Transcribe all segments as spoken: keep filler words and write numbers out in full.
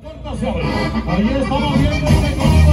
Ahí estamos viendo este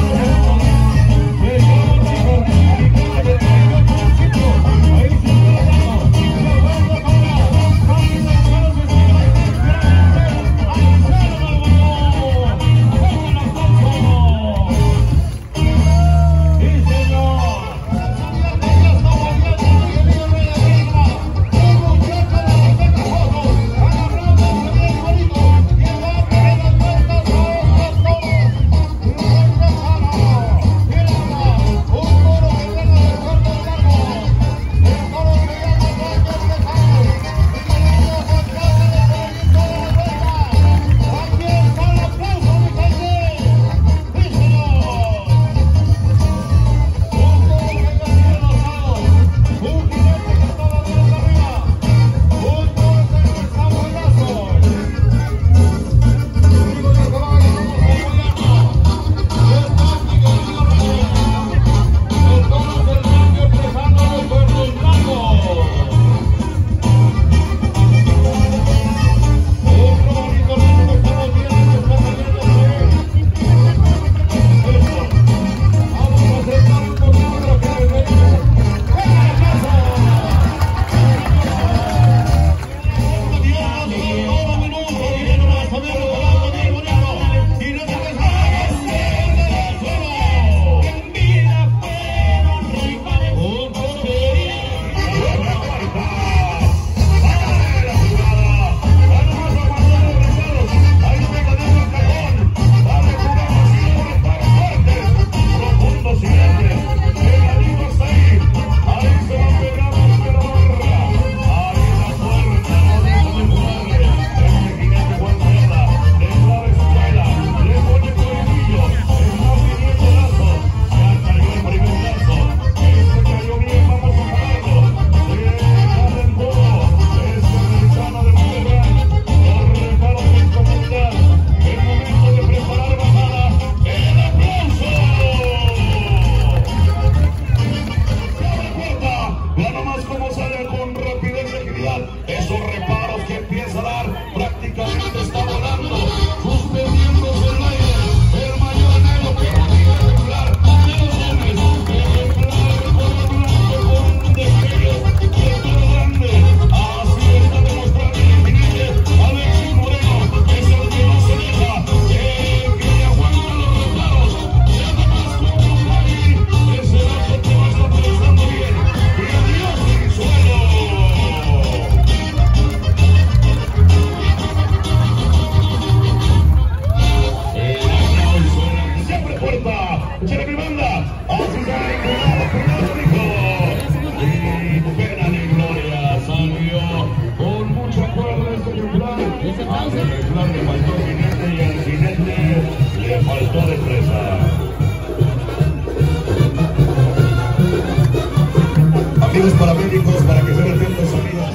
amigos paramédicos para que estén atentos, amigos.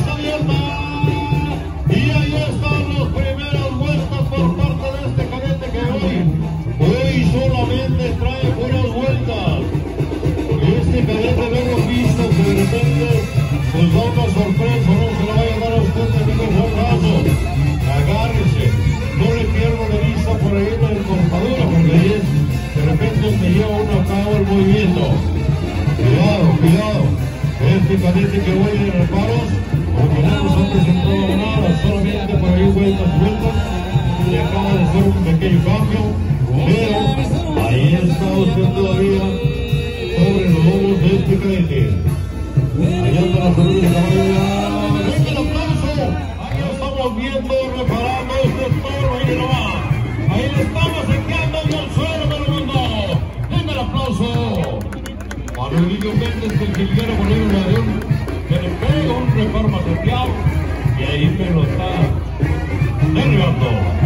Y ahí están las primeras vueltas por parte de este cadete que hoy, hoy solamente trae buenas vueltas. Este cadete lo hemos visto que de repente pues da una sorpresa, no se la vaya a dar a usted de ningún brazo. Agárrese, no le pierda de vista por ahí en el cortadura, porque ahí es, de repente se lleva uno a cabo el movimiento. Cuidado, cuidado. Este cadete que voy de reparos, porque no nos ha presentado nada, solamente por ahí vueltas, vueltas, y acaba de hacer un pequeño cambio, pero ahí está usted todavía sobre los lomos de este cadete. Allá anda la salud de caballo. ¡Venga el aplauso! Ahí lo estamos viendo, reparando este toro, ahí lo va. Ahí le estamos enviando y al suelo me lo mandó. ¡Venga el aplauso! Rodrigo Méndez, el jilguero con el avión, que le pega un reparo más y ahí me lo está derribando.